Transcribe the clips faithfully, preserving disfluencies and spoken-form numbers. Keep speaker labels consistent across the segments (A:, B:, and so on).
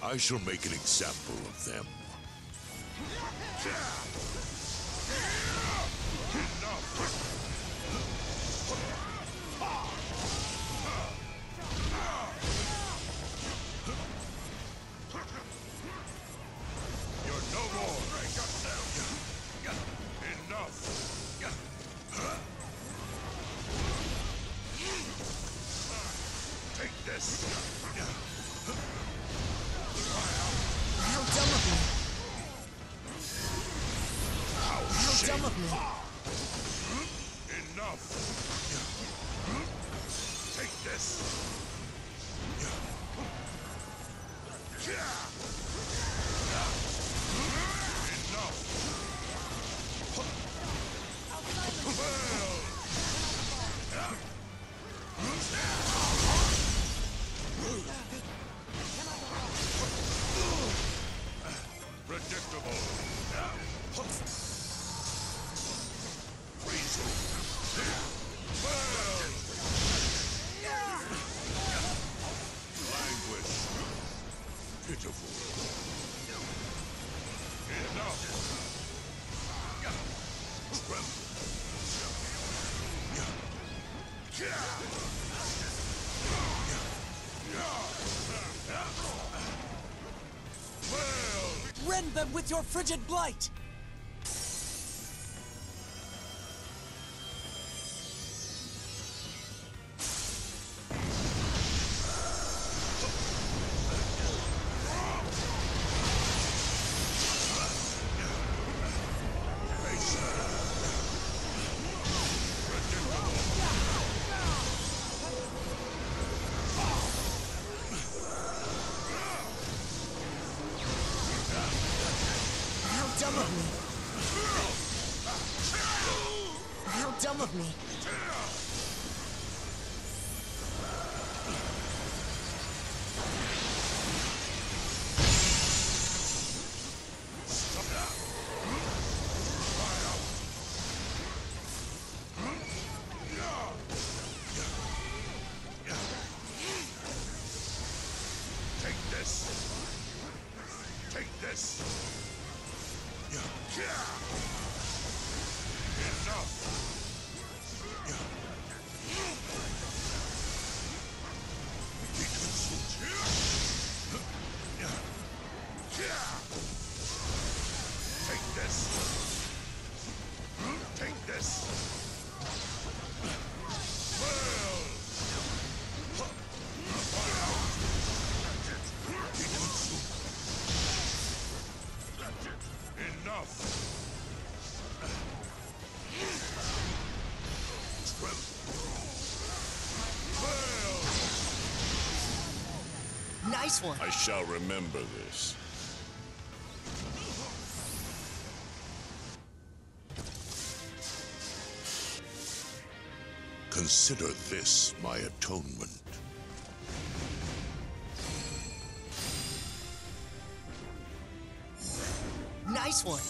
A: I shall make an example of them.
B: You're no more. Enough. Take this.
C: How dumb of me.
A: How
C: How dumb of me.
B: Enough. Take this. Enough. Predictable. Freezing. Language. Pitiful. Enough. Tremble.
C: Rend them with your frigid blight! Dumb of me. How dumb of me.
B: Take this. Take this. Enough. Take this. Take this. Well. Enough.
C: Nice one.
A: I shall remember this. Consider this my atonement.
C: Nice one.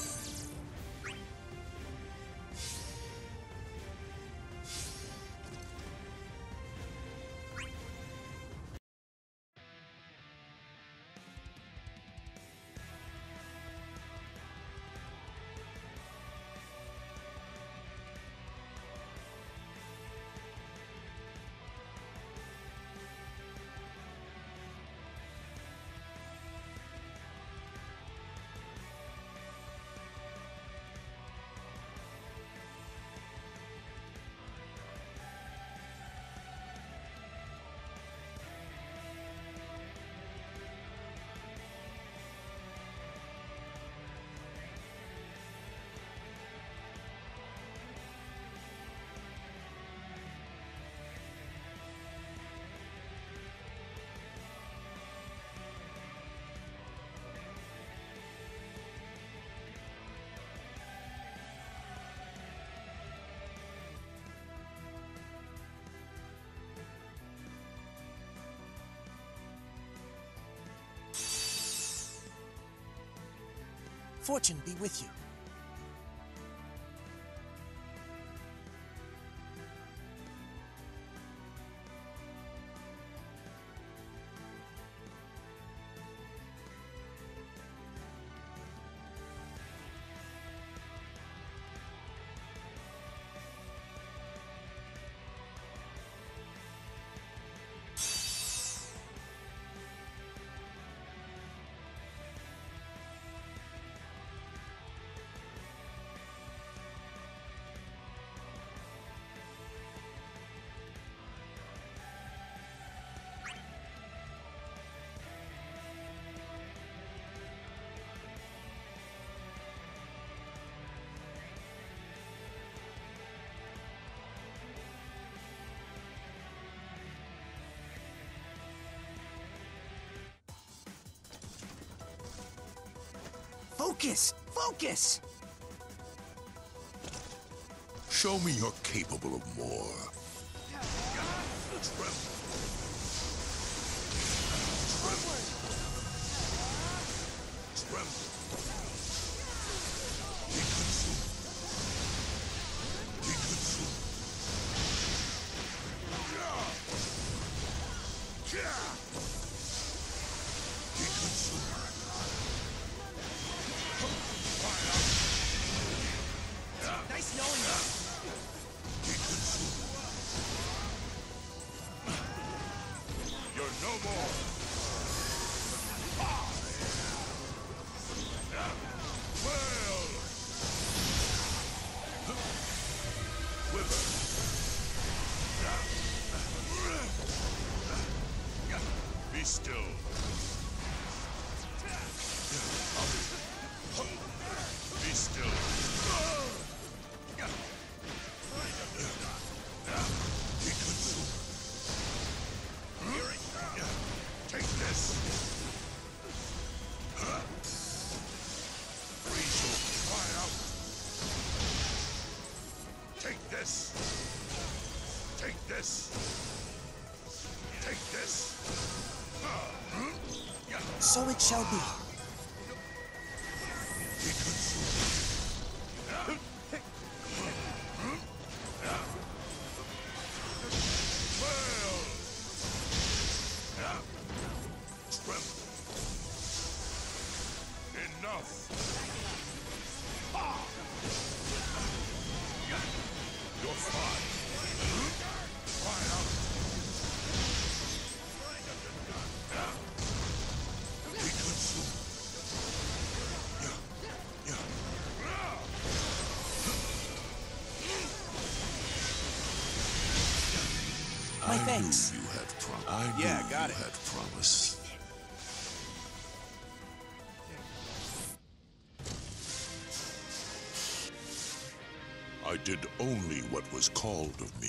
C: Fortune be with you. Focus! Focus!
A: Show me you're capable of more.
B: Tremble. Tremble. Be consumed. Be consumed. Yeah. Yeah. Be consumed. Fire. Yeah.
C: Nice knowing you.
B: Be consumed. You're no more. Ah. Yeah. Well. Wither. Yeah. Be still. Be still. Be consumed. Take this. Freeze your fire out. Take this. Take this. Take this.
C: So it shall be.
B: Be consumed. Well. Tremble. Enough. Ah. You're fine. Fire out. Be consumed. Yeah. Yeah.
C: My
A: I
C: thanks.
A: knew you had promise. I
D: Yeah,
A: knew
D: got
A: you
D: it.
A: had promise. I did only what was called of me.